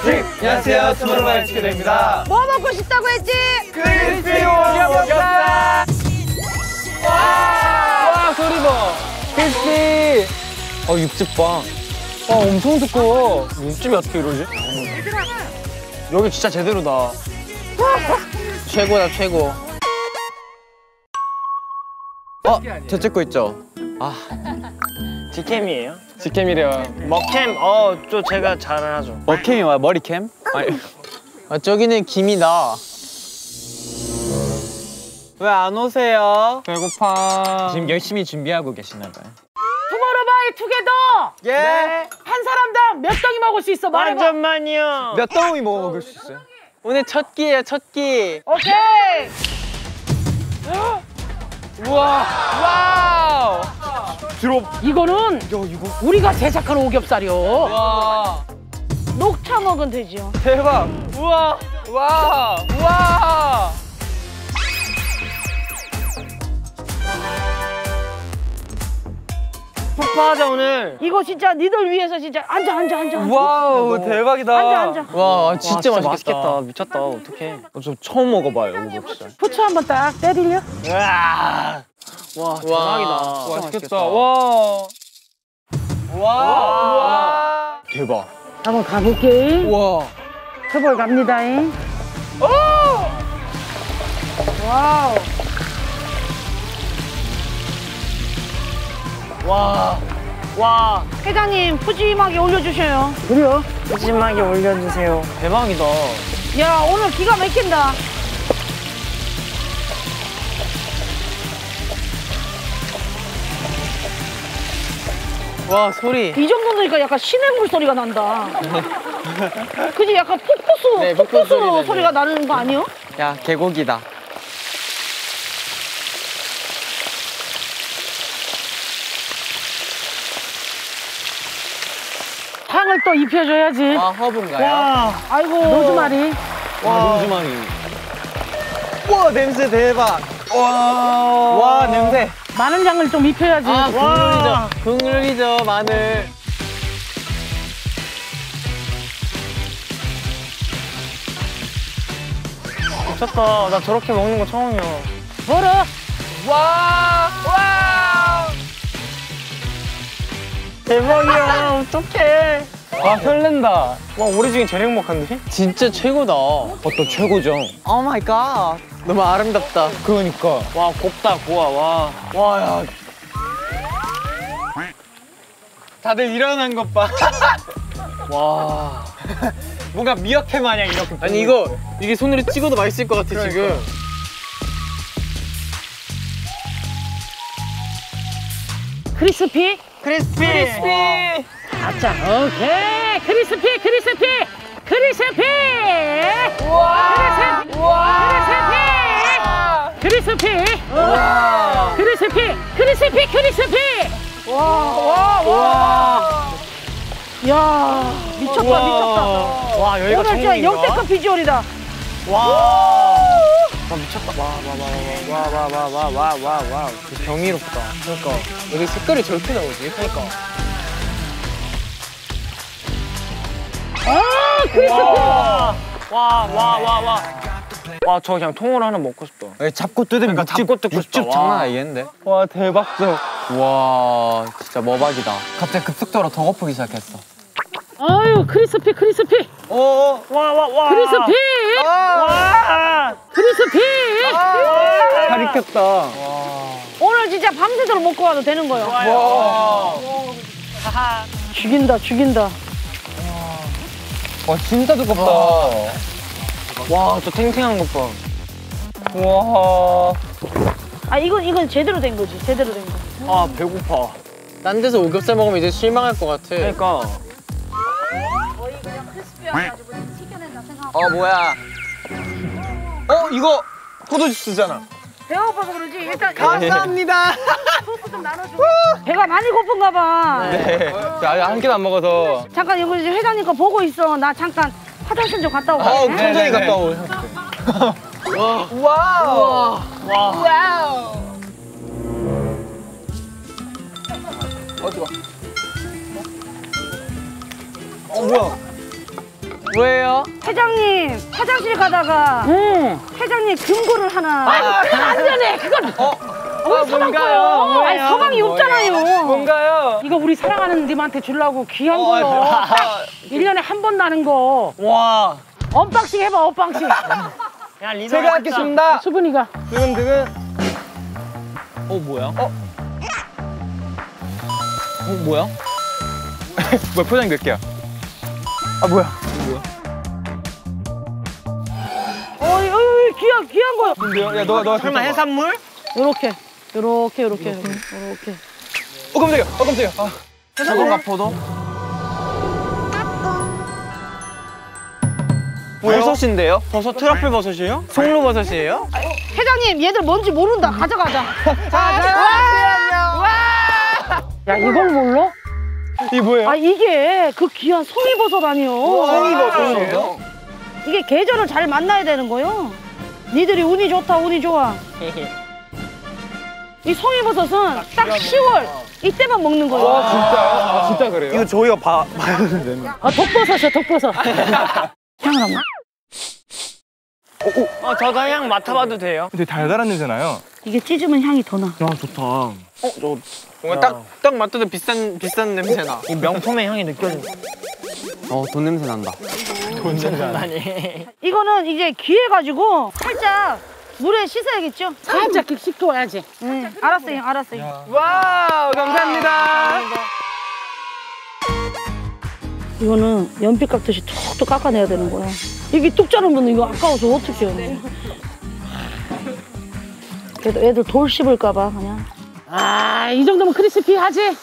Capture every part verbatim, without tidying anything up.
안녕하세요, 투모로우바이 투게더입니다. 뭐 먹고 싶다고 했지? 크리스피 오겹살! 와, 와 소리 봐. 크리스피. 어 육즙빵. 와 엄청 두꺼워. 육즙이 어떻게 이러지? 여기 진짜 제대로다. 최고다 최고. 어, 저 찍고 있죠? 아, 디캠이에요? 직캠이래요. 먹캠, 어, 또 제가 잘 하죠. 머캠이 뭐야? 머리캠? 아니, 아, 저기는 김이다. 왜 안 오세요? 배고파. 지금 열심히 준비하고 계시나 봐요. 투모로우바이 투게더! 예. 네. 한 사람당 몇 덩이 먹을 수 있어? 말해봐. 완전만요. 몇 덩이 먹을 수 있어요? 오늘 첫 끼예요, 첫 끼. 오케이! 우와, 와우. 들어. 이거는 이거. 우리가 제작한 오겹살이요. 와, 녹차 먹으면 되죠. 대박. 우와, 와, 와. 폭파하자, 오늘. 이거 진짜 니들 위해서 진짜 앉아 앉아 앉아. 앉아. 와우, 대박이다. 앉아 앉아. 와, 진짜 와, 맛있겠다. 맛있겠다. 미쳤다. 어떡해. 어, 저 처음 먹어봐요, 오겹살. 부추 한번 딱 때리려. 으아. 와, 대박이다. 와, 맛있겠다. 와. 와. 와. 대박. 한번 가볼게. 와. 터벌 갑니다잉. 오! 와우. 와. 와. 회장님 푸짐하게 올려주셔요. 그래요? 푸짐하게 올려주세요. 대박이다. 야 오늘 기가 막힌다. 와, 소리. 이 정도 되니까 약간 시냇물 소리가 난다. 그지? 약간 폭포수, 네, 폭포수 폭포수 소리네. 소리가 나는 거 아니요? 야, 계곡이다. 향을 또 입혀줘야지. 아, 허브인가요? 와. 아이고. 로즈마리. 와, 로즈마리. 와, 냄새 대박. 와, 와, 냄새. 마늘향을 좀 입혀야지. 아, 와. 국물이죠. 국물이죠, 마늘. 미쳤다. 나 저렇게 먹는 거 처음이야. 뭐라? 와, 와. 대박이야. 어떡해. 와, 설렌다. 와, 우리 중에 제일 행복한데? 진짜 최고다. 어또 최고죠. 오 마이 갓. 너무 아름답다. 그러니까. 와, 곱다, 고와, 와. 와, 야. 다들 일어난 것 봐. 와. 뭔가 미역회 마냥 이렇게. 아니, 이거, 이게 손으로 찍어도 맛있을 것 같아, 그러니까. 지금. 크리스피? 크리스피. 크리스피. 아짜. 오케이. 크리스피, 크리스피, 크리스피. 와. 크리스피. 와. 크리스피. 와. 크리스피, 크리스피, 크리스피. 와, 와, 와. 야, 미쳤다, 우와. 미쳤다. 와, 여기가 오늘 진짜 천국인가? 역대급 비주얼이다. 와. 와, 미쳤다. 와, 와, 와, 와, 와, 와, 와, 와, 와, 와. 경이롭다. 그러니까. 여기 색깔이 저렇게 나오지? 그러니까. 아, 크리스피. 와, 와, 와, 와, 와. 와, 저 그냥 통으로 하나 먹고 싶다. 잡고 뜯으면 그러니까 잡고 뜯고 싶다. 육즙 장난 아니겠는데? 와, 대박적. 와, 진짜 머박이다. 갑자기 급속도로 더 고프기 시작했어. 아유, 크리스피, 크리스피. 오, 와, 와, 와. 크리스피. 와. 크리스피. 살 익혔다. 오늘 진짜 밤새도록 먹고 가도 되는 거예요. 와. 하하. 죽인다, 죽인다. 와, 진짜 두껍다. 와, 저 탱탱한 것 봐. 와. 아, 이건, 이건 제대로 된 거지. 제대로 된 거. 아, 배고파. 딴 데서 오겹살 먹으면 이제 실망할 것 같아. 그러니까. 거의 그냥 크리스피여가지고 튀겨낸다 생각. 어, 뭐야. 어, 이거 포도주스잖아. 배고파서 그러지. 일단 감사합니다. 소스 좀 나눠줘. 배가 많이 고픈가 봐. 네. 아직 한 끼도 안 먹어서. 잠깐 여기 이제 회장님 거 보고 있어. 나 잠깐 화장실 좀 갔다 오고. 어, 갈게. 천천히 갔다 오. 와. 와우. 와. 와우. 어디 가? 어, 뭐야? 뭐예요? 회장님 화장실 가다가 응. 회장님 금고를 하나. 아, 그건 안 되네. 그건. 어? 우리 서방 거요. 아니 서방이 없잖아요. 뭔가요? 이거 우리 사랑하는 님한테 주려고 귀한 거요. 아, 딱 일 년에 한 번 나는 거. 와. 언박싱 해봐 언박싱. 야, 리더 제가 하겠습니다. 수분이가. 두근두근. 어 뭐야? 어? 어 뭐야? 뭐 포장 몇 개야? 아 뭐야? 어이 어이 귀한 귀한 거요. 근데요? 야 너가 너가 설마 해산물? 요렇게 요렇게 요렇게 요렇게. 어 깜짝이야. 어 깜짝이야. 아. 저건가 포도? 버섯인데요? 버섯 트러플 버섯이에요? 송로 버섯이에요? 회장님 얘들 뭔지 모른다. 가져가자. 야 이걸 몰라? 이게 뭐예요? 아 이게 그 귀한 송이버섯 아니요. 송이버섯이에요? 이게 계절을 잘 만나야 되는 거요. 니들이 운이 좋다 운이 좋아. 이 송이버섯은 딱 시월 이때만 먹는 거예요. 아 진짜요? 아 진짜 그래요? 이거 저희가 봐, 봐야 되는데. 아 독버섯이야 독버섯. 향을 한번. 어, 저도 향 맡아봐도 돼요? 되게 달달한 냄새 나요. 이게 찢으면 향이 더 나. 야, 좋다. 어, 저 뭔가 딱, 딱 맡아도 비싼, 비싼 냄새 나. 이 명품의 향이 느껴진다. 어, 돈 냄새 난다. 돈 냄새 나. 이거는 이제 귀해가지고 살짝 물에 씻어야겠죠? 살짝 씻어야지. 응, 알았어요, 알았어요. 와우, 감사합니다. 이거는 연필 깎듯이 툭툭 깎아내야 되는 거야. 이게 뚝 자르면 이거 아까워서 어떻게 해요? 그래도 애들 돌 씹을까봐 그냥. 아, 이 정도면 크리스피하지?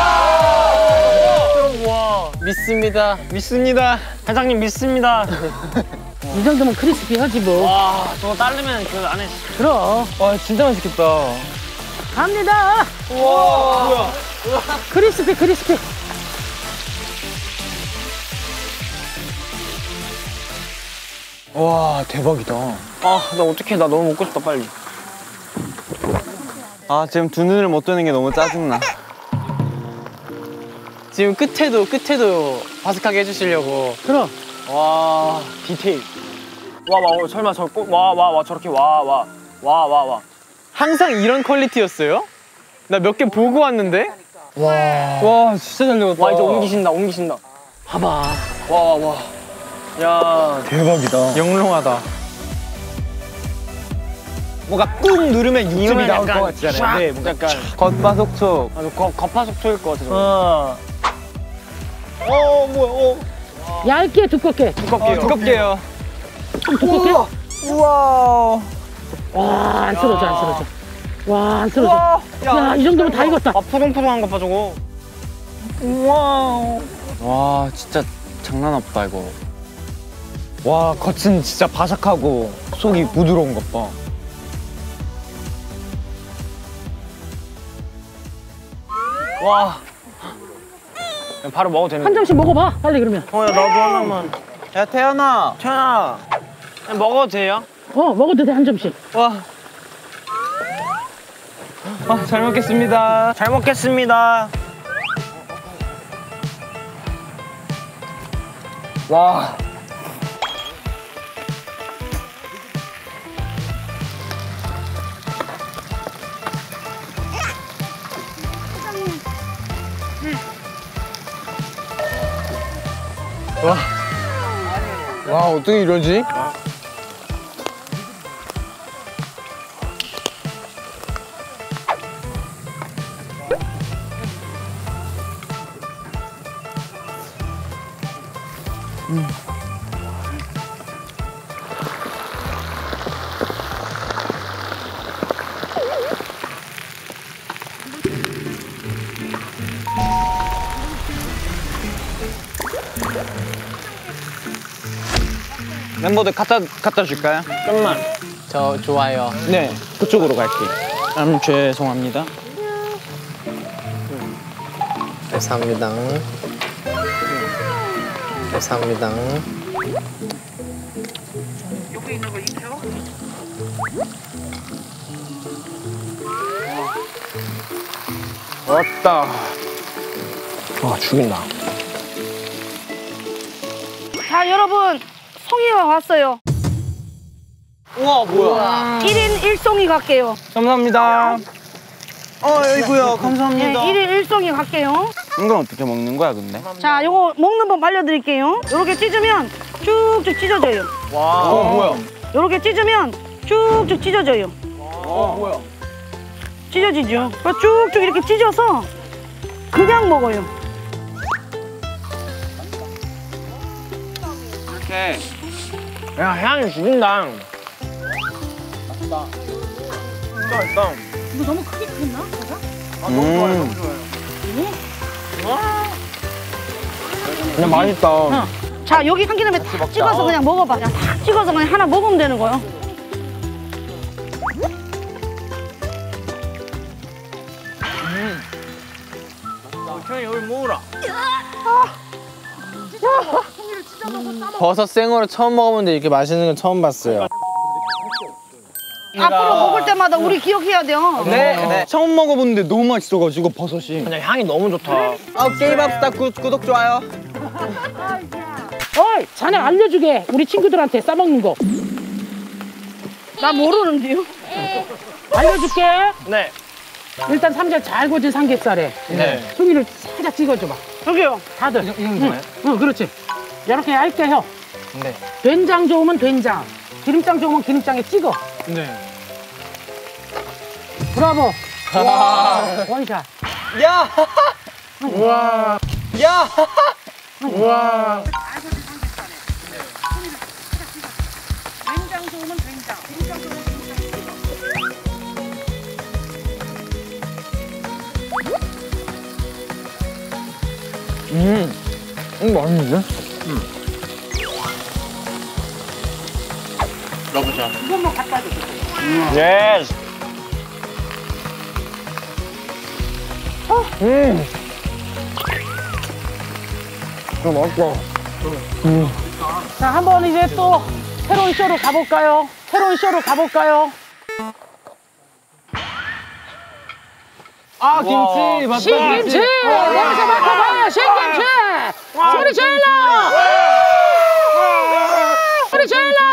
와, 믿습니다. 믿습니다. 회장님 믿습니다. 이 정도면 크리스피하지 뭐. 와, 저거 따르면 그 안에. 들어. 와, 진짜 맛있겠다. 갑니다. 우와. 뭐야? 크리스피, 크리스피. 와, 대박이다. 아, 나 어떡해. 나 너무 먹고 싶다, 빨리. 아, 지금 두 눈을 못 뜨는 게 너무 짜증나. 지금 끝에도, 끝에도 바삭하게 해주시려고. 들어. 와, 디테일. 와, 와, 어, 설마 저 꼭, 와, 와, 와, 저렇게 와, 와, 와, 와, 와. 항상 이런 퀄리티였어요? 나 몇 개 보고 왔는데? 와. 와, 진짜 잘 익었다. 와, 이제 옮기신다, 옮기신다. 봐봐. 와, 와, 와. 야, 대박이다. 영롱하다. 뭔가 꾹 누르면 육즙이 이거는 나올 약간 것 같잖아요. 네, 뭔가 약간. 겉바속촉. 아, 거, 겉바속촉일 것 같아, 저거. 어. 어, 뭐야, 어. 얇게 두껍게. 두껍게요. 두껍게요. 좀 두껍게. 우와. 와, 안 쓰러져, 안 쓰러져. 와, 안 쓰러져. 야, 이 정도면 다 익었다. 아, 푸동푸동한 거 봐, 저거. 우와. 와, 진짜 장난 없다, 이거. 와, 겉은 진짜 바삭하고 속이 부드러운 것 봐. 와. 그냥 바로 먹어도 되는 한 점씩 먹어봐, 빨리 그러면. 어, 야, 나도 하나만. 야, 태연아. 태연아. 그냥 먹어도 돼요? 어, 먹어도 돼, 한 점씩. 와. 아, 잘 먹겠습니다. 잘 먹겠습니다. 와. 와. 와, 어떻게 이러지? 음. 멤버들 갖다, 갖다 줄까요? 좀만. 저 좋아요. 네, 그쪽으로 갈게요. 음, 죄송합니다. 감사합니다. 감사합니다. 왔다. 와, 죽인다. 자, 여러분, 송이가 왔어요. 우와, 뭐야. 일 인 일 송이 갈게요. 감사합니다. 어, 아이고야, 감사합니다. 네, 일 인 일 송이 갈게요. 이건 어떻게 먹는 거야, 근데? 자, 요거 먹는 법 알려드릴게요. 요렇게 찢으면 쭉쭉 찢어져요. 와. 어, 뭐야. 요렇게 찢으면 쭉쭉 찢어져요. 어, 뭐야. 찢어지죠. 그래서 쭉쭉 이렇게 찢어서 그냥 먹어요. 이렇게. 야, 향이 죽인다. 맛있다. 진짜 맛있다. 이거 너무 크게 컸나? 아, 너무 좋아요, 너무 좋아요. 그냥 맛있다. 어. 자, 여기 한 기름에 탁 찍어서 그냥 먹어봐. 그냥 탁 찍어서 그냥 하나 먹으면 되는 거예요. 형이 여기 먹으라. 버섯 생으로 처음 먹어보는데 이렇게 맛있는 건 처음 봤어요. 앞으로 먹을 때마다 우리 기억해야 돼요. 네, 네. 처음 먹어보는데 너무 맛있어가지고 버섯이. 그냥 향이 너무 좋다. 아, 게임합시다. 구, 구독, 좋아요. 어이, 자네 알려주게. 우리 친구들한테 싸먹는 거. 나 모르는데요. 알려줄게. 네. 일단 삼겹 잘 구워진 삼겹살에 네. 송이를 살짝 찍어줘봐. 여기요. 다들. 이건 뭐예요? 응, 그렇지. 이렇게 얇게 혀. 네. 된장 좋으면 된장, 기름장 좋으면 기름장에 찍어. 네. 브라보. 와, 원샷. 야! 우와. 야! 우와. 된장 좋으면 된장. 기름장 좋으면 음. 음, 맛있는데? 음. 러브샷. 이것만 갖다 줘. 예스. 음. 좀 맛있다. 자, 한번 이제 또 새로운 쇼로 가볼까요? 새로운 쇼로 가볼까요? 아, 김치 맞다. 신김치! 여기서 맡아봐요, 신김치! 소리 질러! 소리 질러!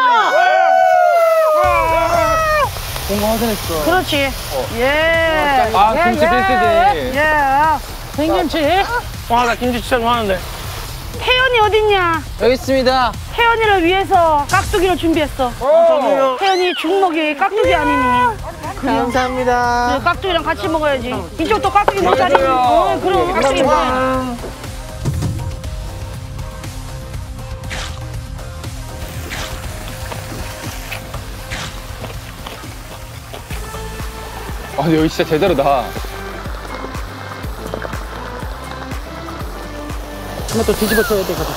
그렇지. 예. 아, 김치 예, 필수지. 예. 신김치. 와, 나 김치 진짜 좋아하는데. 태연이 어딨냐? 여기 있습니다. 태연이를 위해서 깍두기를 준비했어. 저도요. 태연이 죽먹이 깍두기 아니니. 감사합니다. 그래, 깍두기랑 같이 먹어야지. 이쪽도 깍두기 먹자니. 어, 그럼 깍두기 먹어. 아, 근데 여기 진짜 제대로다. 한번 또 뒤집어 줘야 되거든.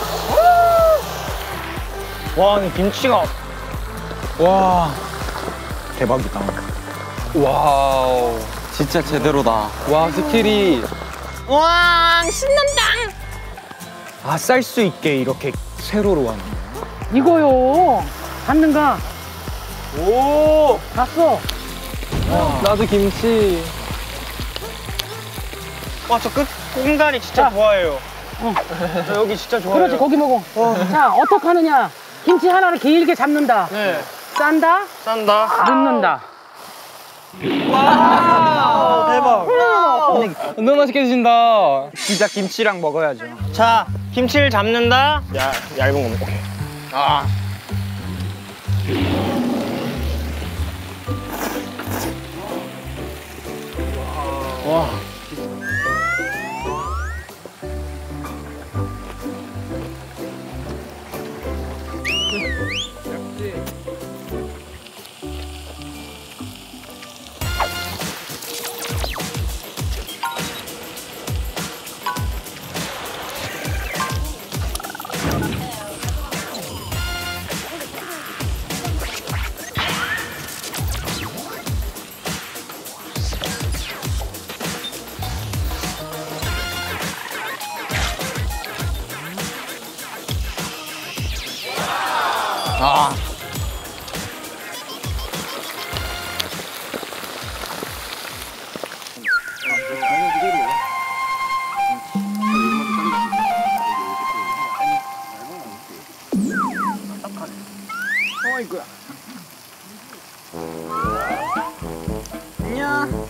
와, 근데 김치가. 와, 대박이다. 와우. 진짜 제대로다. 와, 스킬이. 와, 신난다. 아, 쌀 수 있게 이렇게 세로로 하는. 이거요. 봤는가? 오! 봤어. 나도 김치. 와, 저 끝, 공간이 진짜 좋아해요. 저 여기 진짜 좋아해요. 그렇지, 고기 먹어. 자, 어떻게 하느냐? 김치 하나를 길게 잡는다. 네. 싼다, 싼다. 넣는다. 와, 대박. 너무 맛있게 드신다. 진짜 김치랑 먹어야죠. 자, 김치를 잡는다. 야, 얇은 거 먹게. 아. 와. 아. 안녕.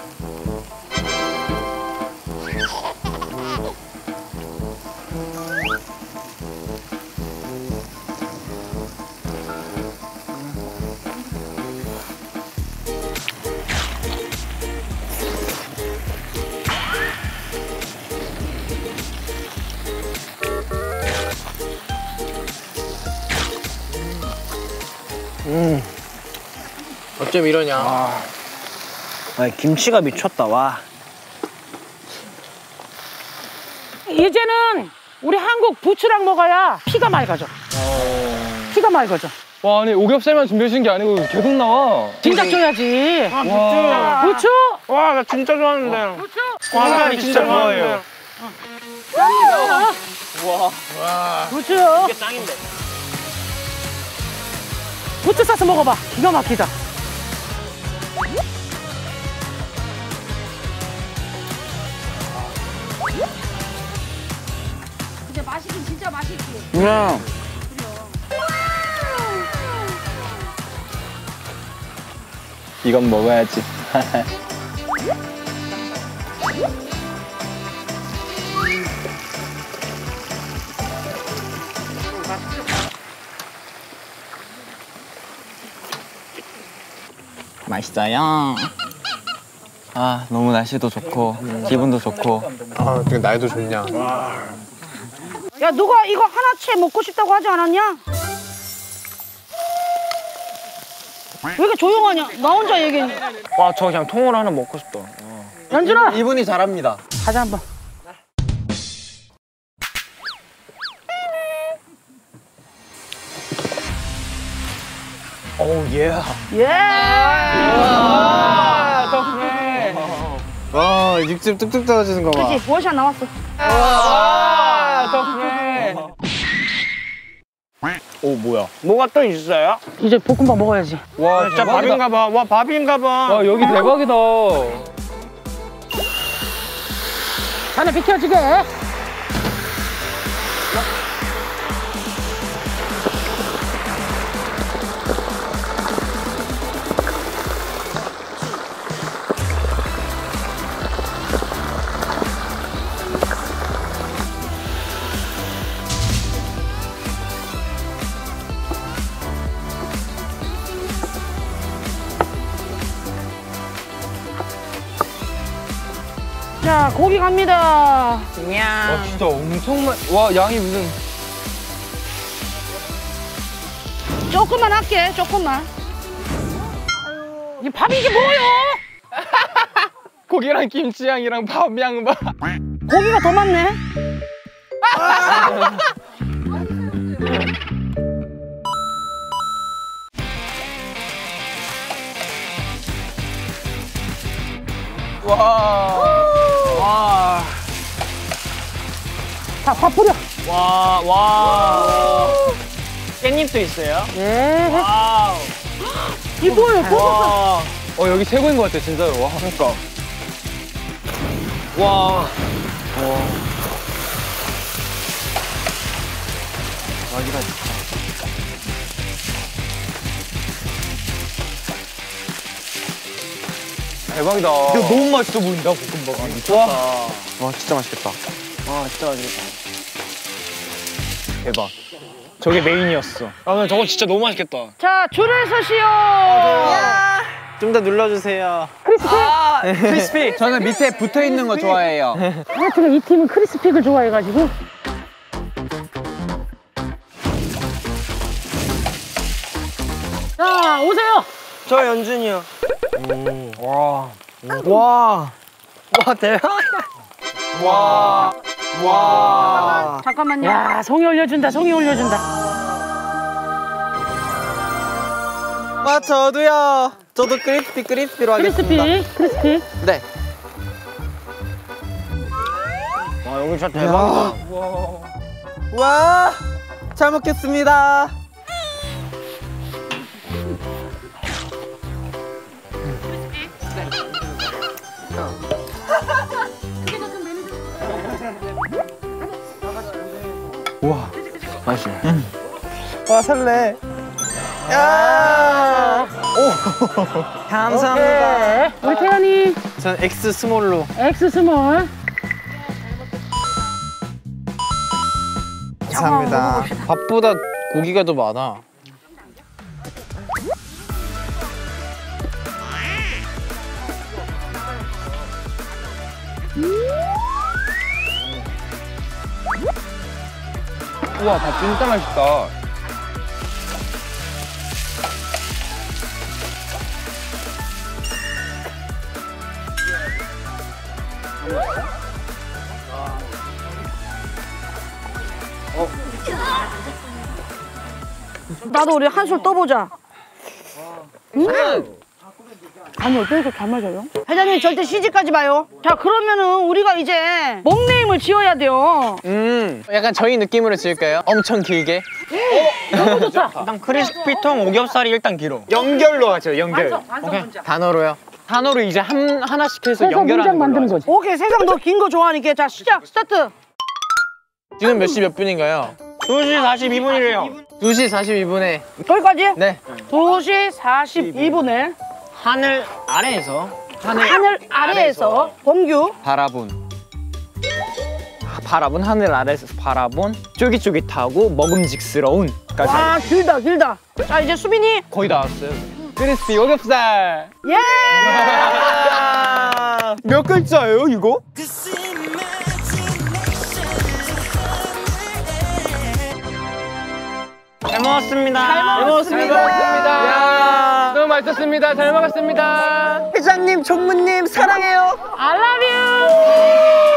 음. 어쩜 이러냐. 아, 김치가 미쳤다. 와. 이제는 우리 한국 부추랑 먹어야 피가 맑아져. 피가 맑아져. 와, 아니 오겹살만 준비해 주신 게 아니고 계속 나와. 진작 줘야지. 와. 부추. 와, 나 진짜 좋아하는데. 부추. 와, 나 진짜 좋아해요. 와. 부추. 이게 짱인데. 부추 싸서 먹어봐. 기가 막히다. 근데 맛있긴 진짜 맛있지. 그냥. 이건 먹어야지. 맛있어요. 아, 너무 날씨도 좋고 기분도 좋고. 아, 어떻게 날도 좋냐. 야 누가 이거 하나치 먹고 싶다고 하지 않았냐? 왜 이렇게 조용하냐? 나 혼자 얘기해. 와, 저 그냥 통으로 하나 먹고 싶다. 연준아. 이분이 잘합니다. 가자 한번. 오, 예. 예. 아, 덕분에. 와, 육즙 뚝뚝 떨어지는 거 봐. 그렇지 원샷 나왔어. 아, 덕분에. 오, 뭐야? 뭐가 또 있어요? 이제 볶음밥 먹어야지. 와, 진짜 대박이다. 밥인가 봐. 와, 밥인가 봐. 와, 여기 대박이다. 자네 비켜지게. 자 고기 갑니다. 와, 진짜 엄청 많. 와, 양이 무슨. 조금만 할게 조금만. 이 밥이 이게 뭐요? 고기랑 김치향이랑 밥양 봐. 고기가 더 많네. 와. 자, 밥 뿌려. 와, 와. 깻잎도 있어요? 예. 와우. 이 뭐예요? 볶음밥. 와. 어, 여기 최고인 것 같아, 진짜로. 와. 그러니까. 와. 대박이다. 이거 너무 맛있어 보인다, 볶음밥. 와. 와, 진짜 맛있겠다. 와, 진짜 맛있겠다. 대박. 저게 메인이었어. 아, 근데 저거 진짜 너무 맛있겠다. 자 줄을 서시오. 좀 더 눌러주세요. 크리스피. 크리스피. 저는 밑에 붙어 있는 거 좋아해요. 하여튼 이 팀은 크리스픽을 좋아해가지고. 자, 오세요. 저 연준이요. 와. 와. 와, 대박. 와. 와. 잠깐만요. 야, 송이 올려준다, 송이 올려준다. 와, 저도요. 저도 크리스피 크리스피로 하겠습니다. 크리스피, 크리스피. 네. 와, 여기 진짜 대박이다. 와. 잘 먹겠습니다. 우와. 와, 설레. 야! 오! 감사합니다. 오케이. 우리 태연이 전 X 스몰로. X 스몰. 감사합니다. 밥보다 고기가 더 많아. 우와, 밥 진짜 맛있다. 나도 우리 한술 떠보자. 음. 간이 어떠니까 잘 맞아요? 회장님 절대 시집가지 마요. 자 그러면은 우리가 이제 먹네임을 지어야 돼요. 음, 약간 저희 느낌으로 지을까요? 엄청 길게. 너무 좋다. 일단 크리스피통 오겹살이 일단 길어. 연결로 하죠, 연결. 완성, 완성 오케이. 문장. 단어로요. 단어로 이제 한 하나씩 해서 그래서 문장 연결하는 걸로 만드는 하죠. 거지. 오케이 세상 너 긴 거 좋아하니까 자 시작 스타트. 지금 몇 시 몇 분인가요? 두 시 사십이 분이래요. 두 시 사십이 분에. 여기까지? 네. 두 시 사십이 분에 하늘 아래에서 하늘, 하늘 아래에서 범규 바라본. 바라본 하늘 아래에서 바라본 쫄깃쫄깃하고 먹음직스러운. 와 길다 길다. 자 이제 수빈이 거의 다 왔어요. 크리스피 오겹살. 예. 몇 글자예요, 이거? 잘 먹었습니다. 잘 먹었습니다. 야. 너무 맛있었습니다. 잘 먹었습니다. 회장님, 총무님 사랑해요. I love you.